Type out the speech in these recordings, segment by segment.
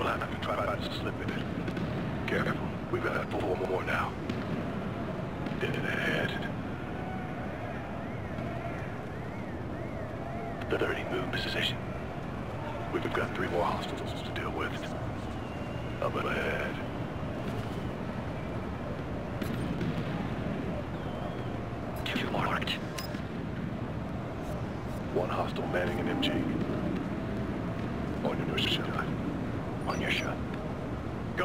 We'll have to try to slip in it. Careful. We've got 4 more now. Dead ahead. 30, move position. We've got 3 more hostiles to deal with. Up ahead. Two marked. 1 hostile manning an MG. On your shot. On your shot. Go!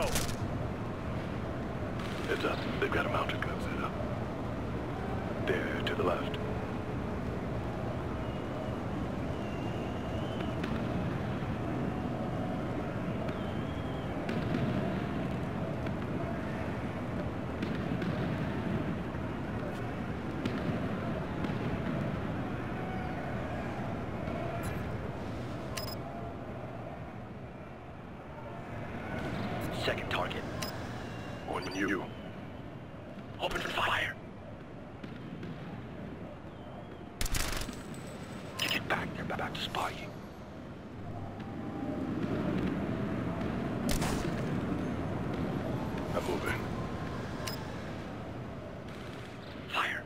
Heads up. They've got a mounted gun set up. There, to the left. Second target. On you. Open for fire. Get back. They're about to spot you. I'm moving. Fire.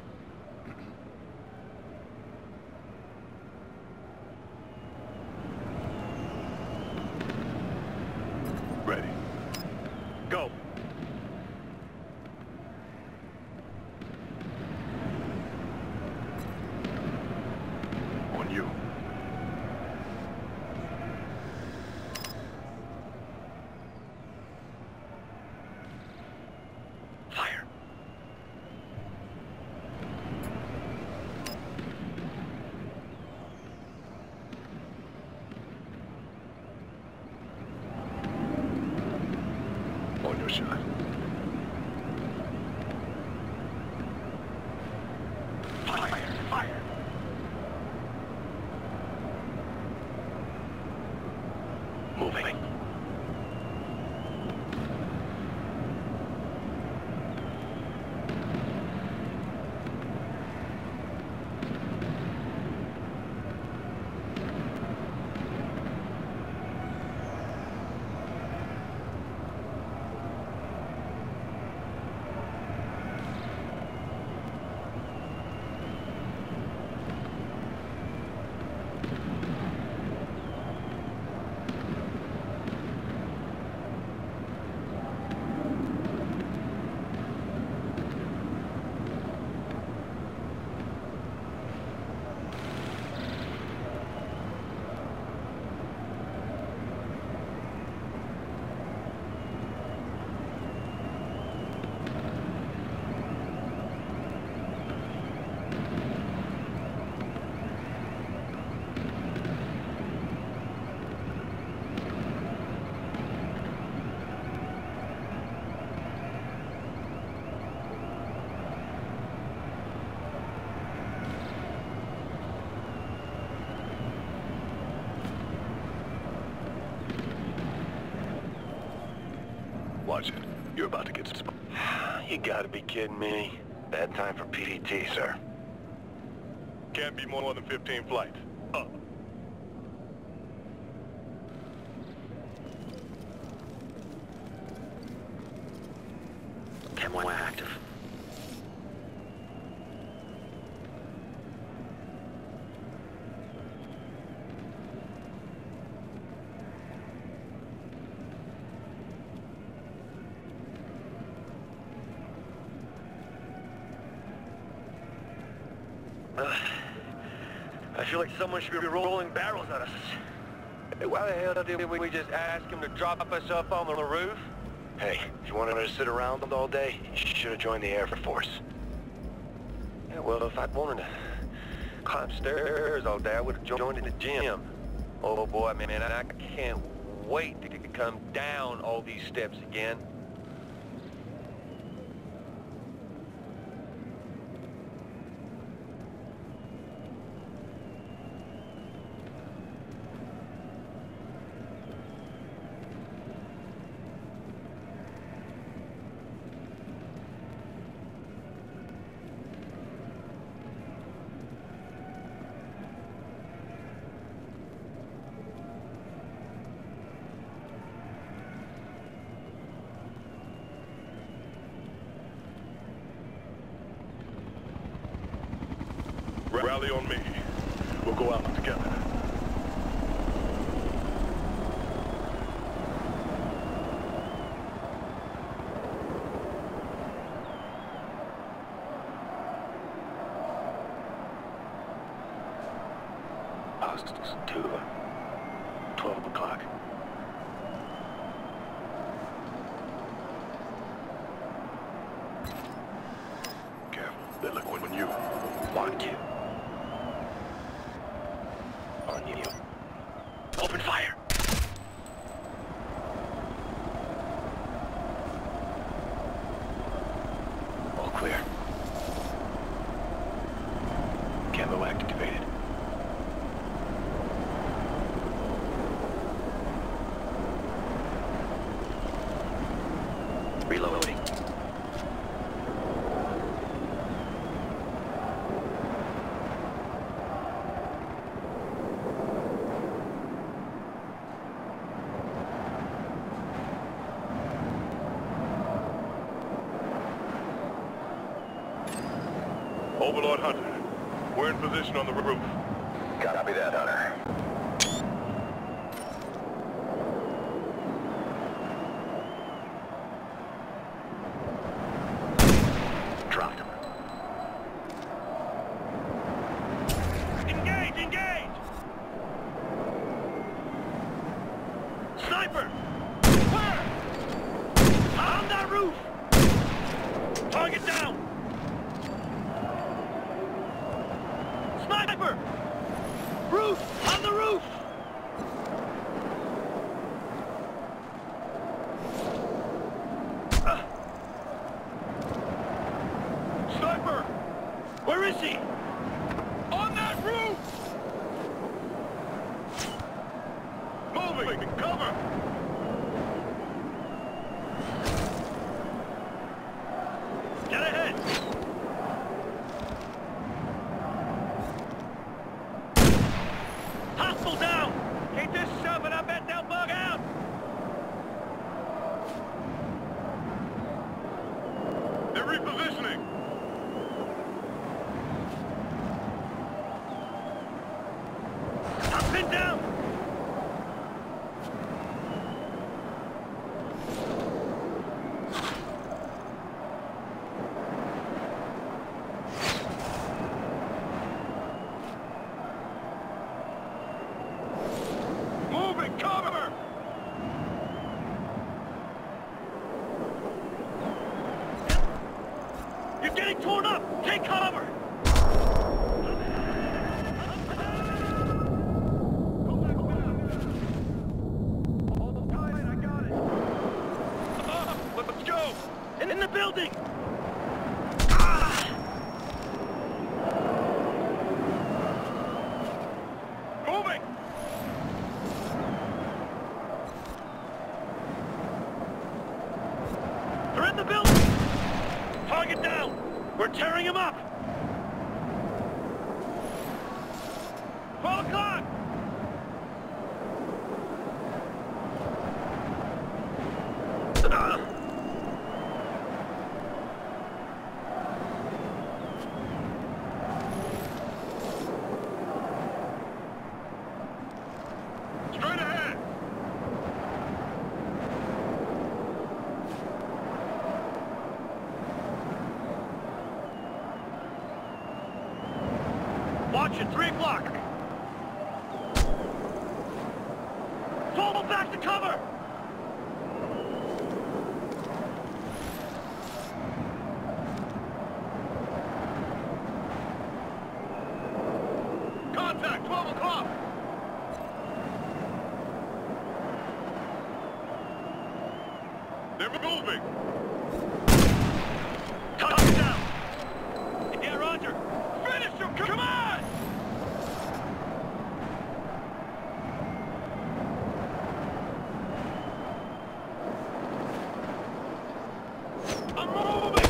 Ready. Go! On you. Fire. On your shot. Fire. Fire. Moving. Watch it. You're about to get spotted. You gotta be kidding me. Bad time for PDT, sir. Can't be more than 15 flights. Up. Camo active. I feel like someone should be rolling barrels at us. Hey, why the hell did we just ask him to drop us up on the roof? Hey, if you wanted to sit around all day, you should have joined the Air Force. Yeah, well, if I'd wanted to climb stairs all day, I would have joined in the gym. Oh boy, man, I can't wait to come down all these steps again. Rally on me. We'll go out together. Hostiles to 12 o'clock. Careful, they're looking on you. Mark you. On you. Open fire! All clear. Camo activated. Reloading. Overlord Hunter, we're in position on the roof. Copy that, Hunter. Dropped him. Engage! Engage! Sniper! Where? On that roof! Target down! Sniper! Roof! On the roof! Sniper! Where is he? On that roof! Moving! Cover! Get ahead! Hostile down! Keep this shoving, I bet they'll bug out! They're repositioning! I'm pinned down! Moving! Cover! You're getting torn up! Take cover! Let's go! In the building! Moving! They're in the building! Target down! We're tearing him up! 12 o'clock! Straight ahead! Watch it, 3 o'clock! Fall back to cover! Contact! 12 o'clock! They're moving! Cut him down! Yeah, Roger! Finish him! Come on! I'm moving!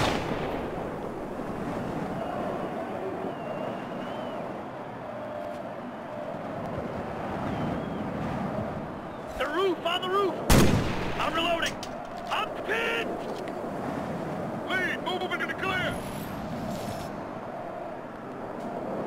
The roof! On the roof! I'm reloading! I'm pinned! Lead! Moving to the clear!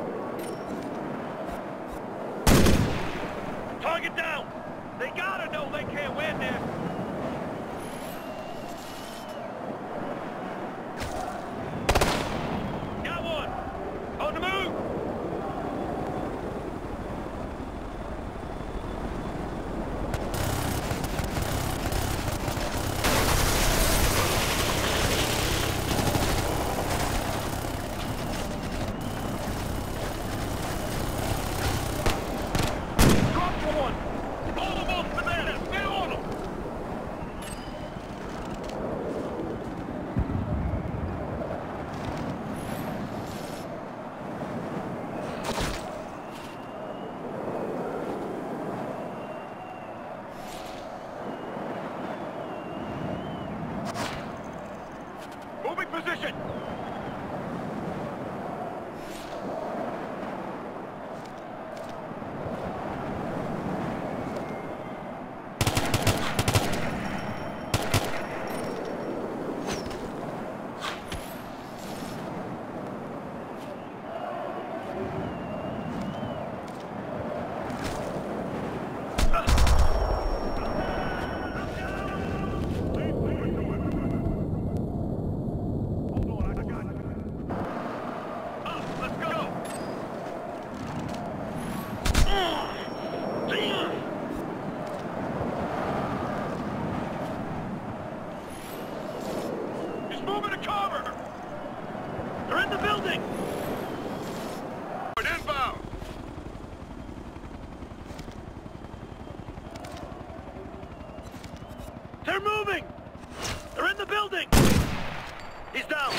They're moving! They're in the building! He's down!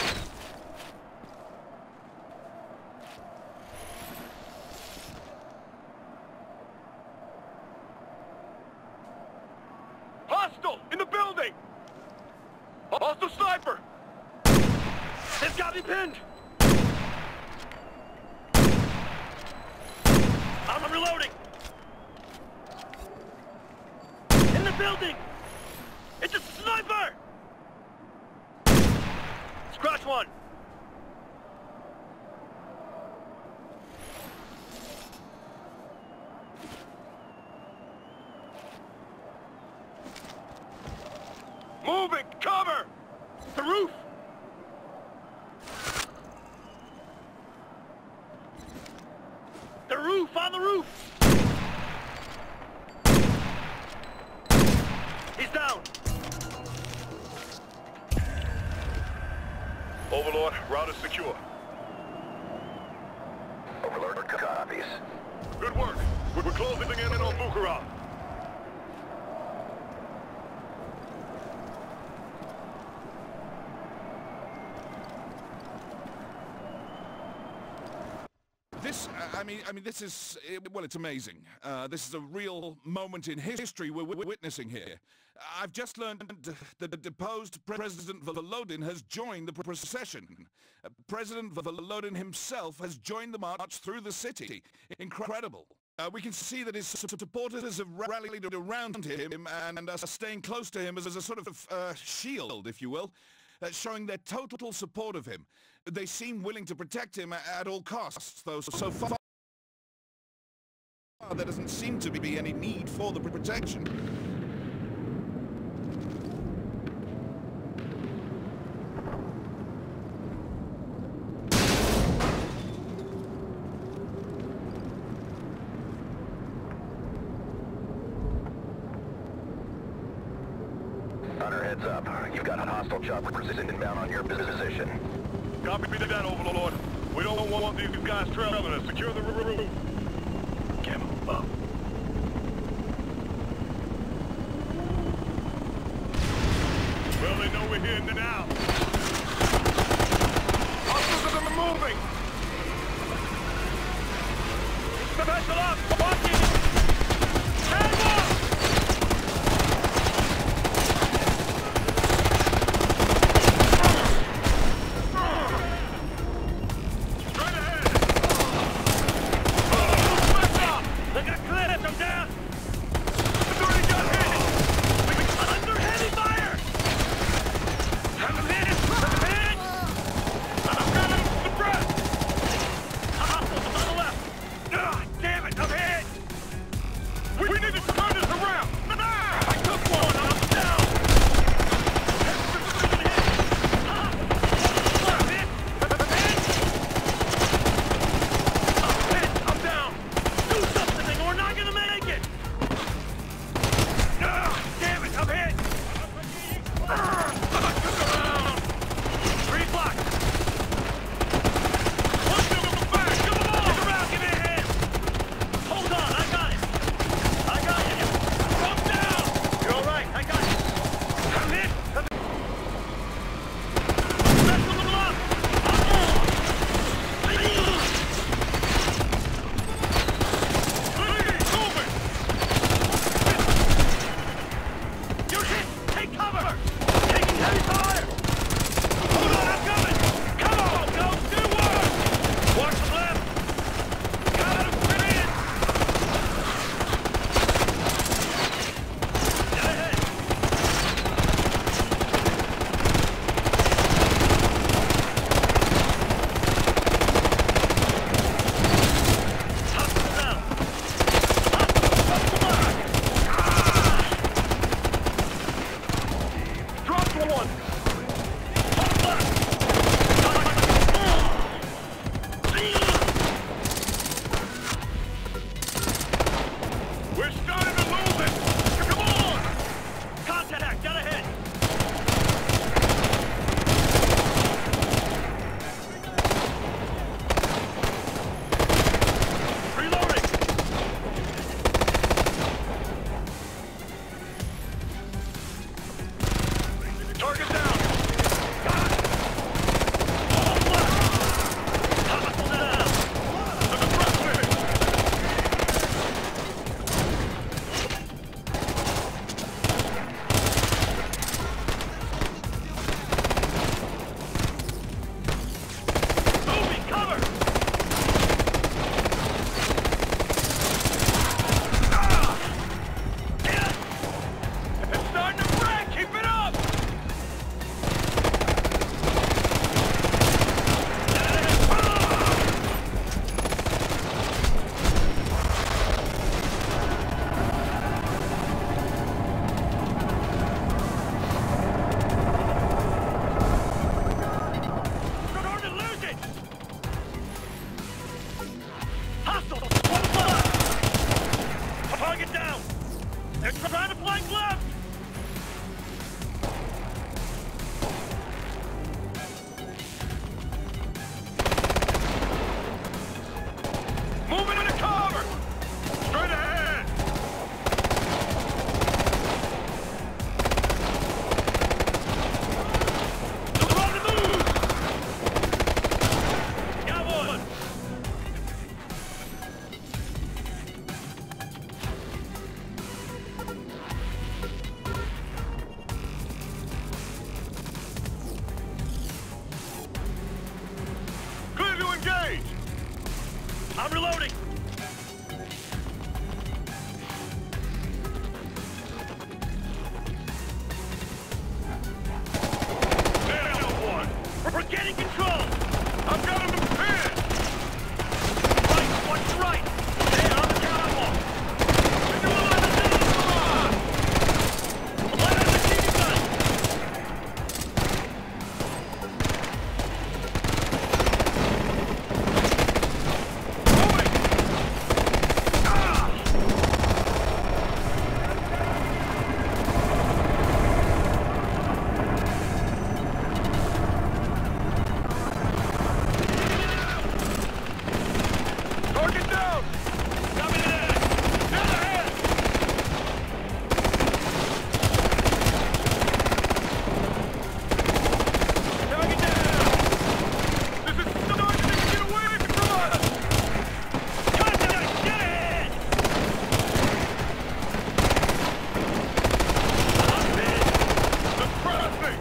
Hostile! In the building! Hostile sniper! They've got me pinned! I'm reloading! In the building! It's a sniper! Scratch one! Moving! Cover! The roof! The roof! On the roof! He's down! Overlord, route is secure. Overlord copies. Good work. We're closing in on Bucharest. This is, well, it's amazing. This is a real moment in history we're witnessing here. I've just learned that the deposed President Volodin has joined the procession. President Volodin himself has joined the march through the city. Incredible. We can see that his supporters have rallied around him and are staying close to him as a sort of shield, if you will. Showing their total support of him. They seem willing to protect him at all costs, though so far there doesn't seem to be any need for the protection. Hunter, heads up. You've got a hostile choppers inbound on your position. Copy that, Overlord. We don't want these guys trailing us. Secure the roof. Get him up. Well, they know we're here now. Hostiles are moving! Special up! Walking! Stand up! Straight ahead! Look at the cliff! I'm down! It's already got hit! Under heavy fire! I'm hit! I'm hit! I'm gonna suppress! Hostiles on the left! Damn it! I'm hit! I'm reloading! There's no one! We're getting control! I've got him pinned! Right, watch the right! There, on the catwalk! Let out the machine gun! Moving! Ah! Target down! Copy that! Down ahead! Target down! This is starting to get away from us! Contact! Get ahead! I'm dead! Suppress me!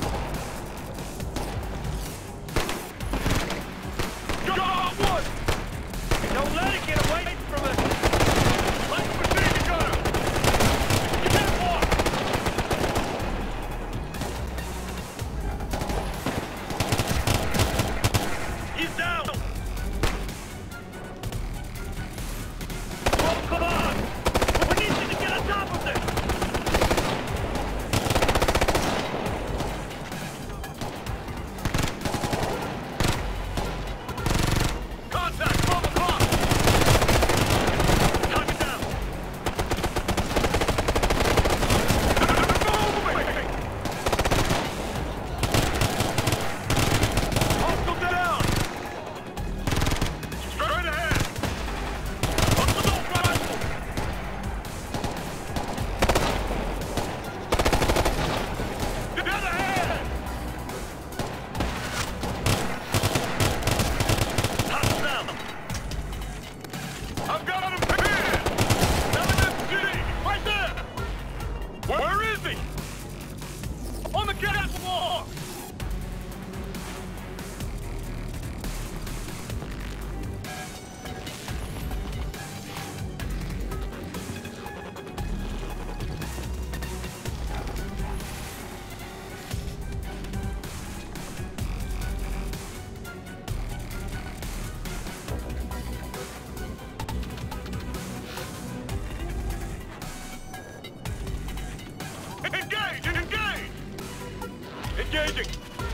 Got one! Don't let it get away from us! Like a machine gunner! Catwalk! He's down! Oh, come on! We need you to get on top of this! Contact! 12 o'clock! Target down! Moving! Hostile down! Straight ahead! Assault rifle! Dead ahead! Hostile down! I've got him pinned! LMG! Right there! Where is he? On the catwalk! Engage! Engage! Engaging!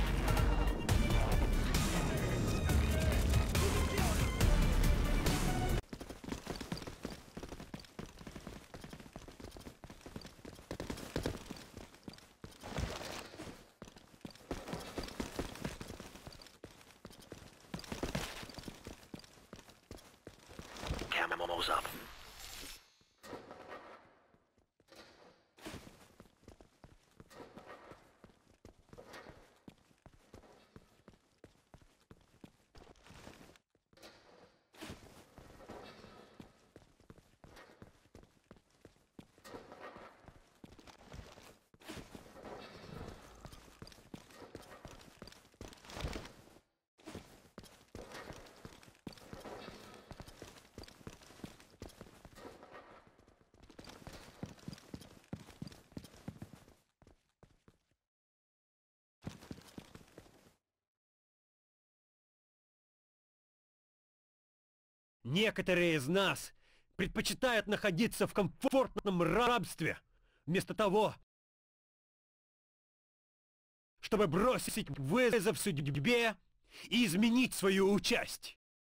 Camo's up. Некоторые из нас предпочитают находиться в комфортном рабстве, вместо того, чтобы бросить вызов судьбе и изменить свою участь.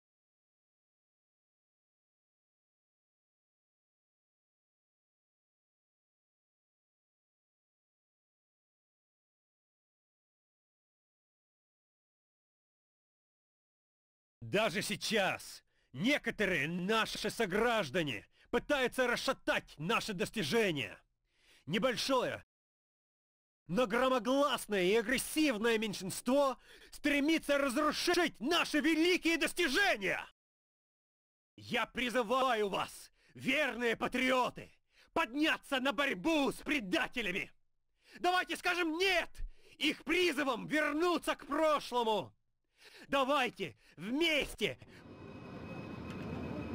Даже сейчас некоторые наши сограждане пытаются расшатать наши достижения. Небольшое, но громогласное и агрессивное меньшинство стремится разрушить наши великие достижения. Я призываю вас, верные патриоты, подняться на борьбу с предателями. Давайте скажем «нет» их призывам вернуться к прошлому. Давайте вместе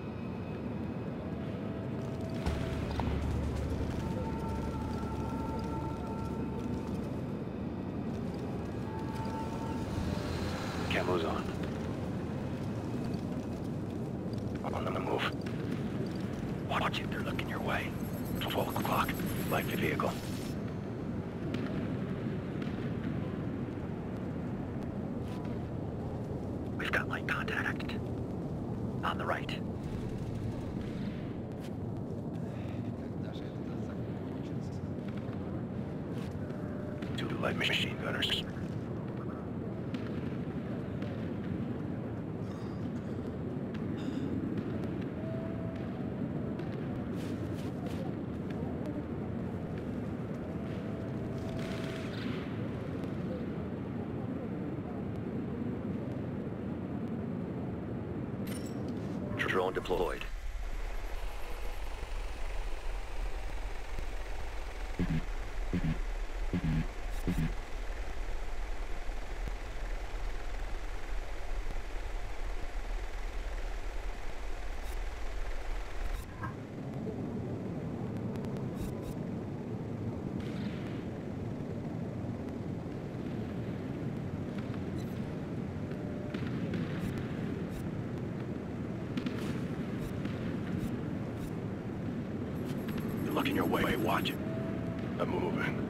Camo's on. On the move. Watch it, they're looking your way. 12 o'clock. Light the vehicle. We've got light contact. On the right. Two light machine gunners. Drone deployed. Looking your way, watch it. I'm moving.